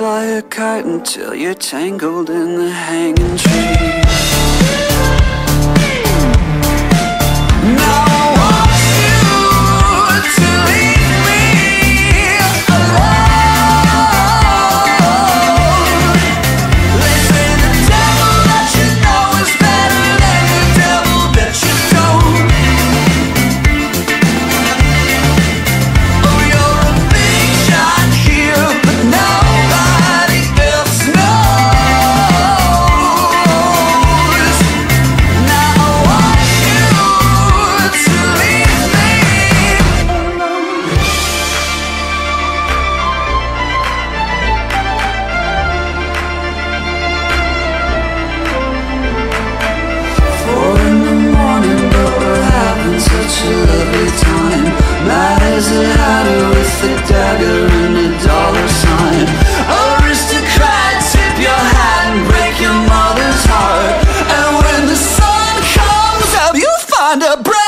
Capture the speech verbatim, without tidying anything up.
fly a kite until you're tangled in the hanging tree. Now I want you to leave me alone. They say the devil that you know is better than the devil that you don't. Oh, you're a big shot here, but nobody else knows. Now I want you to leave me alone. Four in the morning, but we're having such a lovely time. Mad as a hatter with a dagger and a dollar sign. Aristocrat, tip your hat and break your mother's heart. And when the sun comes up, you'll find a bright